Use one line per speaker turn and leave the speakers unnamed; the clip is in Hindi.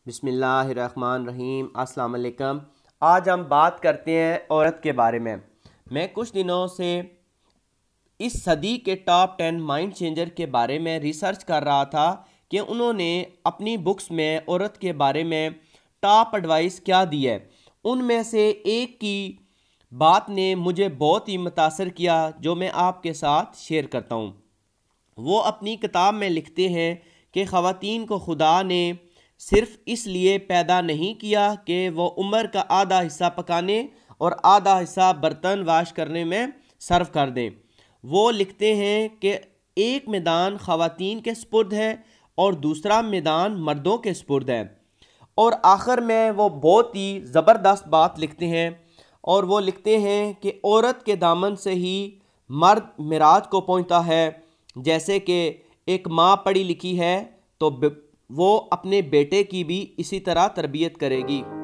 बिस्मिल्लाहिर्रहमानिर्रहीम। अस्सलाम वालेकुम। आज हम बात करते हैं औरत के बारे में। मैं कुछ दिनों से इस सदी के टॉप 10 माइंड चेंजर के बारे में रिसर्च कर रहा था कि उन्होंने अपनी बुक्स में औरत के बारे में टॉप एडवाइस क्या दी है। उनमें से एक की बात ने मुझे बहुत ही मुतासर किया, जो मैं आपके साथ शेयर करता हूँ। वो अपनी किताब में लिखते हैं कि ख़वातीन को खुदा ने सिर्फ़ इसलिए पैदा नहीं किया कि वो उम्र का आधा हिस्सा पकाने और आधा हिस्सा बर्तन वाश करने में सर्व कर दें। वो लिखते हैं कि एक मैदान ख़वातीन के स्पुर्द है और दूसरा मैदान मर्दों के स्पुर्द है। और आखिर में वो बहुत ही ज़बरदस्त बात लिखते हैं, और वो लिखते हैं कि औरत के दामन से ही मर्द मिराज को पहुंचता है। जैसे कि एक माँ पढ़ी लिखी है तो वो अपने बेटे की भी इसी तरह तरबियत करेगी।